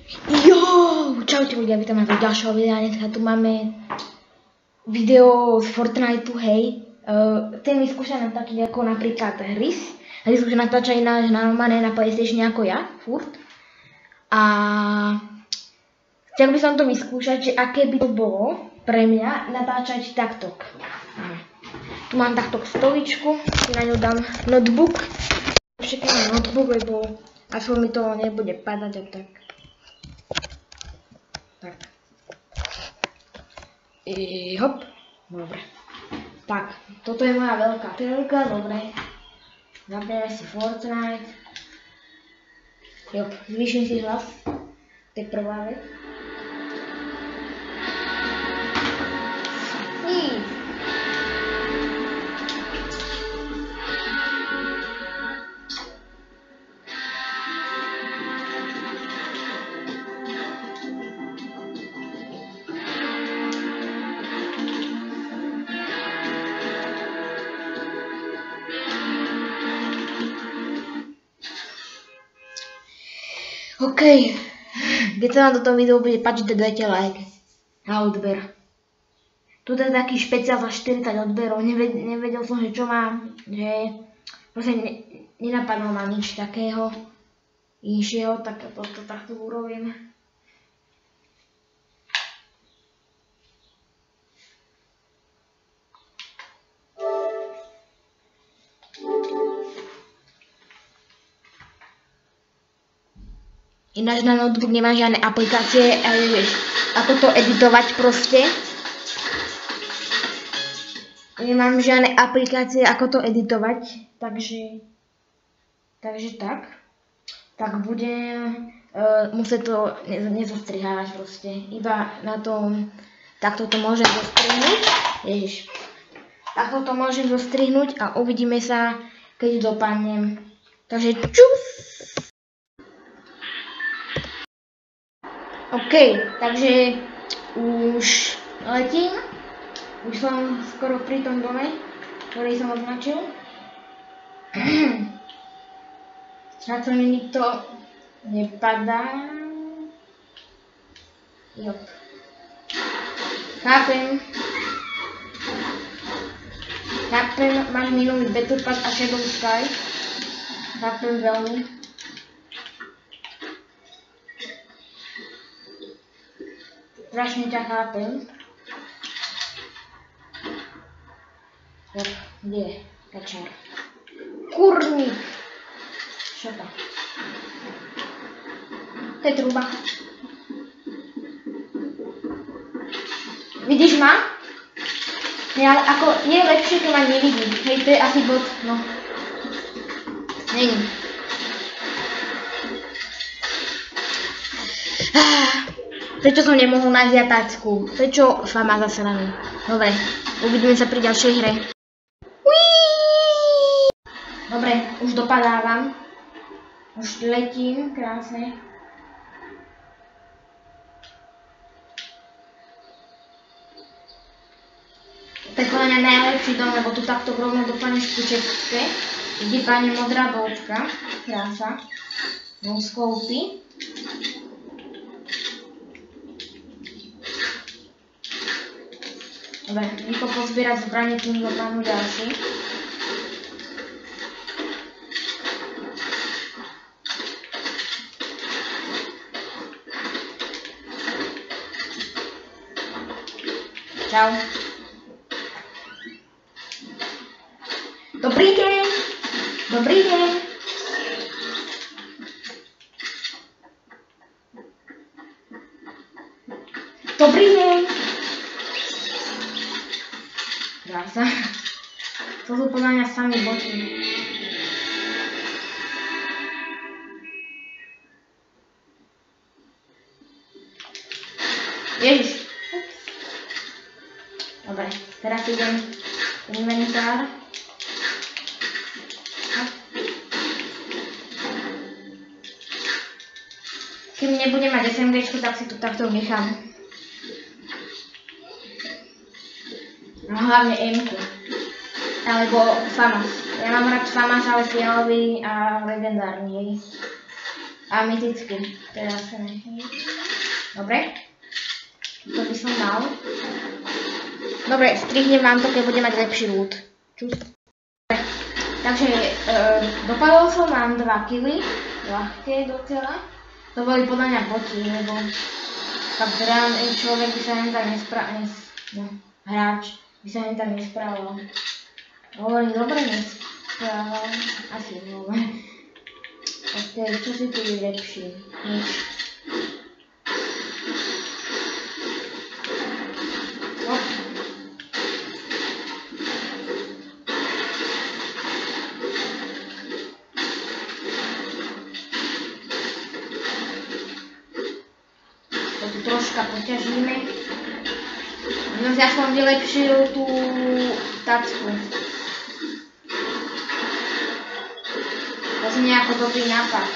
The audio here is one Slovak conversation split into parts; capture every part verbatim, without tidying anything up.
Jo, čaute ľudia, vítam vás v ďalšieho videa. Dneska tu máme video z Fortniteu, hej. Uh, chcem vyskúšať natáčať ako napríklad Rys. A vyskúšať natáčať ináč na normálne na PlayStation ako ja, furt. A chcel by som to vyskúšať, že aké by to bolo pre mňa natáčať takto. Tu mám takto stoličku, si na ňu dám notebook. Všetkým notebook, lebo aspoň mi to nebude padať a tak. Tak. I hop. Dobre. Tak, toto je moja veľká telka, dobre. Zapneme si Fortnite. Jop, zvýšim si hlas. To je prvá vec. Nic. OK, keď sa vám toto video bude páčiť, dajte like a odber. Tuto je taký špeciál za štyridsať odberov, nevedel, nevedel som, že čo mám, že proste ne, nenapadlo ma nič takého inšieho, tak toto takto urobím. Ináč na notebook nemám žiadne aplikácie, ale vieš, ako to editovať proste. Nemám žiadne aplikácie, ako to editovať, takže, takže tak. Tak budem uh, musieť to ne, nezostrihávať proste, iba na tom, takto to môžem zostrihnúť, ježiš. Takto to môžem zostrihnúť a uvidíme sa, keď dopadnem. Takže čus! OK, takže už letím, už som skoro pri tom dome, ktorý som označil. Snad sa mi nikto nepadá. Jop. Chápem. Chápem, máš minulý Battle Pass a Shadow Sky. Chápem veľmi. Strašne ťa chápem. Hop, kde je kačár? Kurník! Čo to? To je truba. Vidíš ma? Nie, ale ako, je lepšie, keď ma nevidí. Hej, to je asi bod, no. Není. Prečo som nemohol nájsť jatacku? Prečo fama zasraný? Dobre, uvidíme sa pri ďalšej hre. Uííí! Dobre, už dopadávam. Už letím, krásne. To je podľa mňa najlepší dom, lebo tu takto rovno dopadneš ku čepke. Ide pani modrá bodka. Krása. No skoupy. Dobre, rýchlo pozbierať zbranie, tým dopadnú ďalší. Čau. Dobrý deň. Dobrý deň. Dobrý deň. Krása. To sú podľa mňa sami boty. Ježiš. Dobre, teraz idem inventár. Kým nebudem mať SMGčku, tak si tu takto nechám. No hlavne M-ku. Alebo Famas. Ja mám rád Famas, ale fialový a legendárny. A mytický. Teraz sa nechám. Dobre. To by som dal. Dobre, strihnem vám to, keď bude mať lepší loot. Čus. Takže e, dopadol som, mám dva kily. Ľahké docela. To boli podľa mňa boty, lebo tak reálne človek by sa len tak nesprával. No, hráč by sa len tak nesprával. Hovorím, dobre nesprával. Asi dobre. Ok, čo si tu vylepší? Nič. Hop. To tu troška poťažíme. No, ja som vylepšil tú tacku. To je nejako dobrý nápad.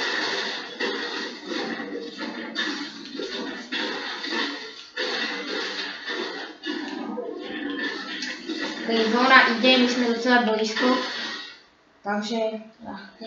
Ok, zóna ide, my sme docela blízko. Takže ľahké.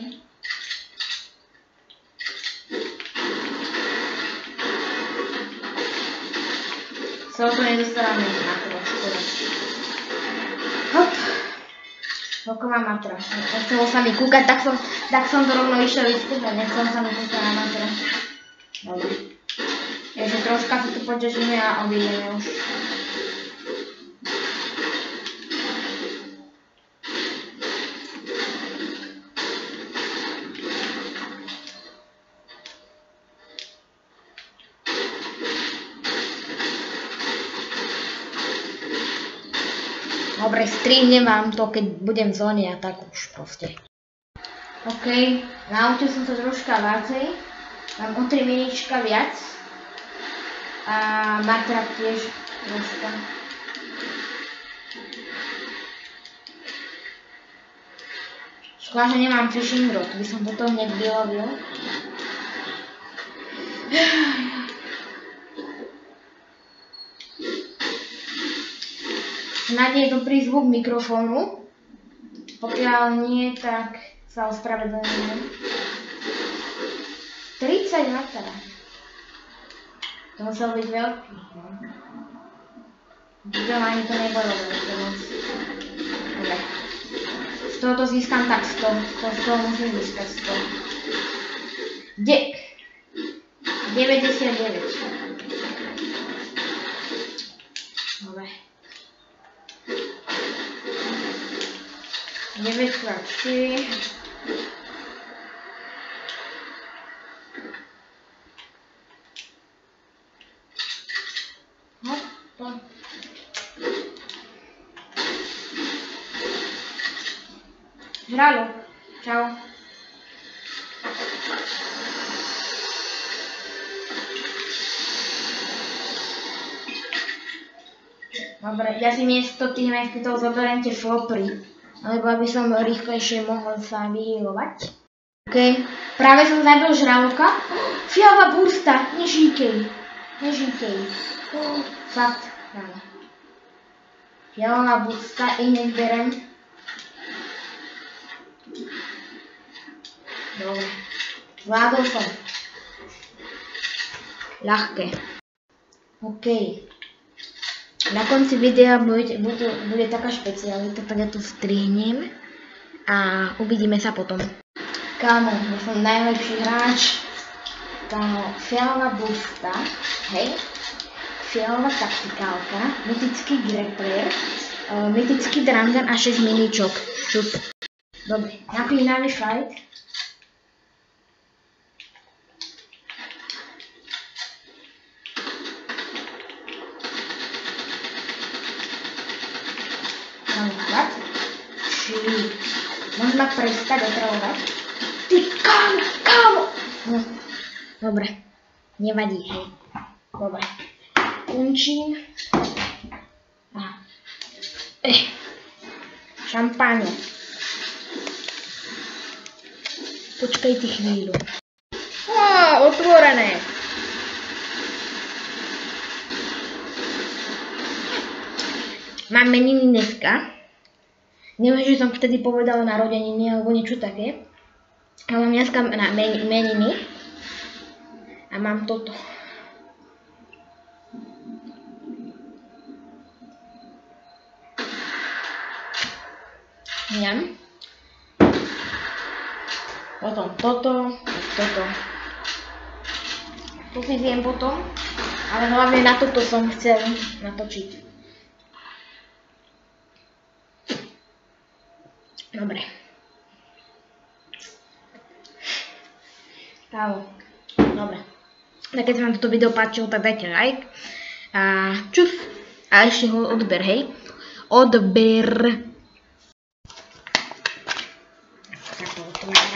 Celé to nedostávame na to, škoda. Hop. Koľko mám matra. Nechcelo sa mi kúkať, tak som, tak som to rovno išiel vyskúšať. Nechcelo sa mi kúkať na matra. Dobre. Takže troška si tu poťažíme a odídeme už. Dobre, strihnem vám to, keď budem v zóne a tak už proste. OK, naučil som sa troška viacej. Mám o tri minička viac. A matra tiež troška. Škoda, že nemám fishing rod, by som toto hneď vylovil. Snad je dobrý zvuk mikrofónu. Pokiaľ nie, tak sa ospravedlňujem. tridsať matra. To musel byť veľký. Videl ani to nebolo veľké moc. Dobre. Z tohoto získam tak sto. Z toho musím získať sto. De deväťdesiatdeväť. Dobre. deväť krát štyri. Hop, to. Žralok. Čau. Dobre, ja si miesto tých meskitov zoberiem tie flopry, alebo aby som rýchlejšie mohol sa vyhýlovať. OK, práve som zabil žraloka. Fialová bursta, nežíkej, nežíkej. Oh, fakt, áno. Fialová bursta, i hneď berem. Dobre, zvládol som. Ľahké. OK. Na konci videa bude, bude, bude taká špecialita, tak ja to strihnem a uvidíme sa potom. Kámo, ja som najlepší hráč. Kámo, fialová bursta, hej, fialová taktikálka, mytický grappler, uh, mytický drangan a šesť miničok. Čus. Dobre, napínavý fight. Môžem ma prestať otravovať? Ty kámo, kámo! No, dobre, nevadí, hej. Dobre, končím. A. Eh, šampáne. Počkaj ty chvíľu. Á, otvorené. Mám meniny dneska. Neviem, že som vtedy povedala narodeniny alebo niečo také. Ale mám dneska na meniny. A mám toto. Ňam. Potom toto, toto. To si viem potom, ale hlavne na toto som chcel natočiť. Dobre. Kávo. Dobre. Tak keď sa vám toto video páčilo, tak dajte like. A čus. A ešte ho odber, hej. Odber. Tak to otvára.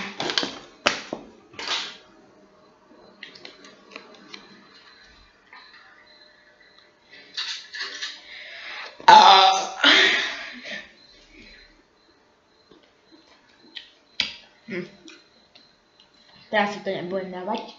Hm. Teraz si to nebudem dávať.